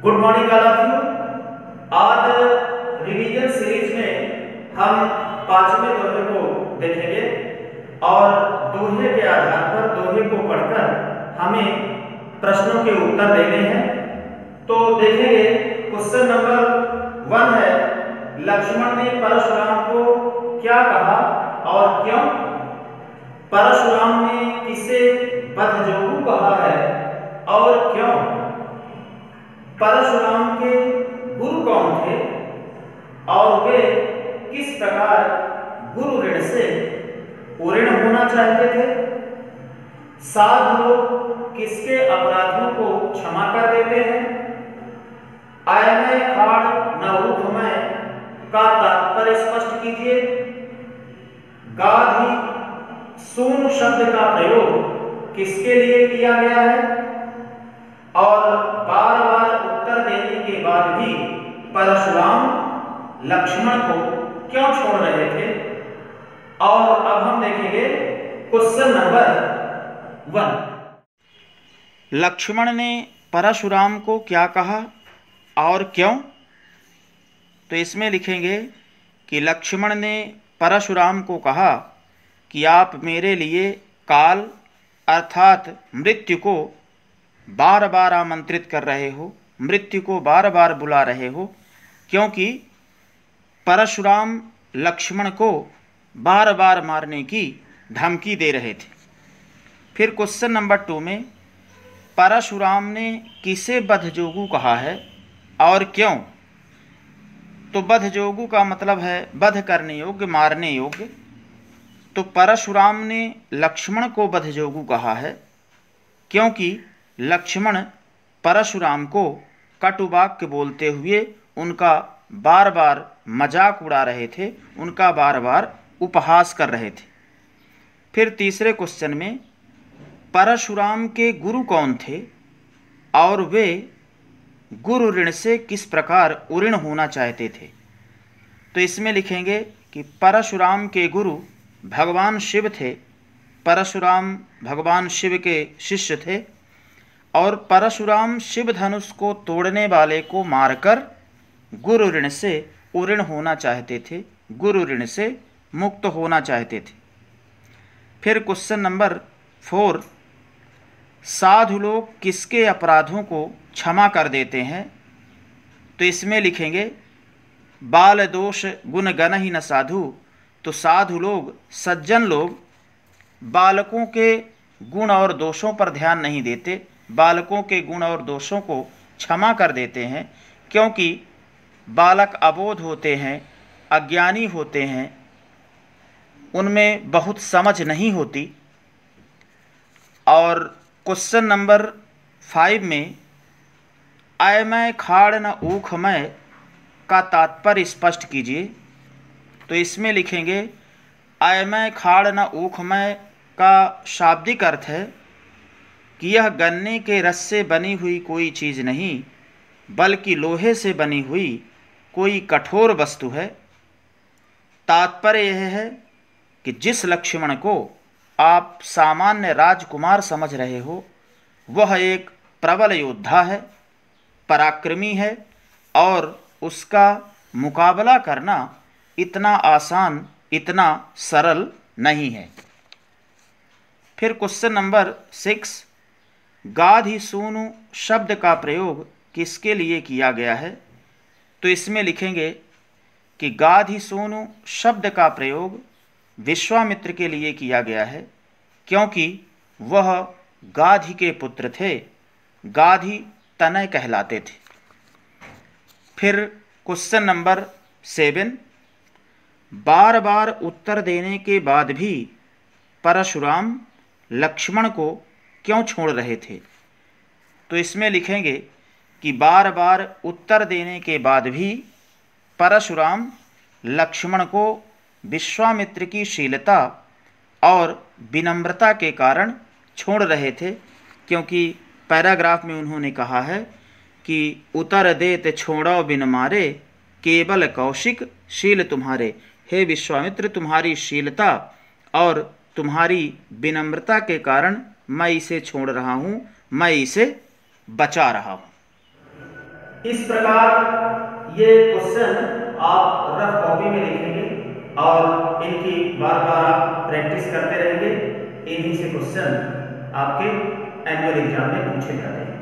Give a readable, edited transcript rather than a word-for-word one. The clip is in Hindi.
Good morning all of you. आज रिवीजन सीरीज में हम पांचवें दोहे को देखेंगे और दोहे के आधार पर दोहे को पढ़कर हमें प्रश्नों के उत्तर देने हैं। तो देखेंगे क्वेश्चन नंबर 1 है, लक्ष्मण ने परशुराम को क्या कहा और क्यों? परशुराम ने किसे बद्धजोगू कहा है और क्यों? परशुराम के गुरु कौन थे और वे किस प्रकार गुरु ऋण से उऋण होना चाहते थे? साधु लोग किसके अपराधों को क्षमा कर देते हैं? आयमय खाड़ न ऊखमय का तात्पर्य स्पष्ट कीजिए। गाधी सूनु शब्द का प्रयोग किसके लिए किया गया है? और बार बार उत्तर देने के बाद भी परशुराम लक्ष्मण को क्यों छोड़ रहे थे? और अब हम देखेंगे क्वेश्चन नंबर 1। लक्ष्मण ने परशुराम को क्या कहा और क्यों? तो इसमें लिखेंगे कि लक्ष्मण ने परशुराम को कहा कि आप मेरे लिए काल अर्थात मृत्यु को बार बार आमंत्रित कर रहे हो, मृत्यु को बार बार बुला रहे हो, क्योंकि परशुराम लक्ष्मण को बार बार मारने की धमकी दे रहे थे। फिर क्वेश्चन नंबर 2 में परशुराम ने किसे बद्धजोगू कहा है और क्यों? तो बद्धजोगू का मतलब है वध करने योग्य, मारने योग्य। तो परशुराम ने लक्ष्मण को बद्धजोगू कहा है क्योंकि लक्ष्मण परशुराम को कटु वाक्य बोलते हुए उनका बार बार मजाक उड़ा रहे थे, उनका बार बार उपहास कर रहे थे। फिर तीसरे क्वेश्चन में परशुराम के गुरु कौन थे और वे गुरु ऋण से किस प्रकार उऋण होना चाहते थे? तो इसमें लिखेंगे कि परशुराम के गुरु भगवान शिव थे। परशुराम भगवान शिव के शिष्य थे और परशुराम शिव धनुष को तोड़ने वाले को मारकर गुरु ऋण से उऋण होना चाहते थे, गुरु ऋण से मुक्त होना चाहते थे। फिर क्वेश्चन नंबर 4, साधु लोग किसके अपराधों को क्षमा कर देते हैं? तो इसमें लिखेंगे बाल दोष गुण गण ही न साधु। तो साधु लोग, सज्जन लोग बालकों के गुण और दोषों पर ध्यान नहीं देते, बालकों के गुण और दोषों को क्षमा कर देते हैं, क्योंकि बालक अबोध होते हैं, अज्ञानी होते हैं, उनमें बहुत समझ नहीं होती। और क्वेश्चन नंबर 5 में अयमय खाड़ न ऊखमय का तात्पर्य स्पष्ट कीजिए। तो इसमें लिखेंगे अयमय खाड़ न ऊखमय का शाब्दिक अर्थ है कि यह गन्ने के रस से बनी हुई कोई चीज़ नहीं, बल्कि लोहे से बनी हुई कोई कठोर वस्तु है। तात्पर्य यह है कि जिस लक्ष्मण को आप सामान्य राजकुमार समझ रहे हो, वह एक प्रबल योद्धा है, पराक्रमी है और उसका मुकाबला करना इतना आसान, इतना सरल नहीं है। फिर क्वेश्चन नंबर 6, गाधी सूनु शब्द का प्रयोग किसके लिए किया गया है? तो इसमें लिखेंगे कि गाधी सूनु शब्द का प्रयोग विश्वामित्र के लिए किया गया है, क्योंकि वह गाधी के पुत्र थे, गाधी तनय कहलाते थे। फिर क्वेश्चन नंबर 7, बार बार उत्तर देने के बाद भी परशुराम लक्ष्मण को क्यों छोड़ रहे थे? तो इसमें लिखेंगे कि बार बार उत्तर देने के बाद भी परशुराम लक्ष्मण को विश्वामित्र की शीलता और विनम्रता के कारण छोड़ रहे थे, क्योंकि पैराग्राफ में उन्होंने कहा है कि उतर देत छोड़ो बिन मारे, केवल कौशिक शील तुम्हारे। हे विश्वामित्र, तुम्हारी शीलता और तुम्हारी विनम्रता के कारण मैं इसे छोड़ रहा हूँ, मैं इसे बचा रहा हूँ। इस प्रकार ये क्वेश्चन आप रफ कॉपी में लिखेंगे और इनकी बार बार आप प्रैक्टिस करते रहेंगे। इन्हीं से क्वेश्चन आपके एनुअल एग्जाम में पूछे जाते हैं।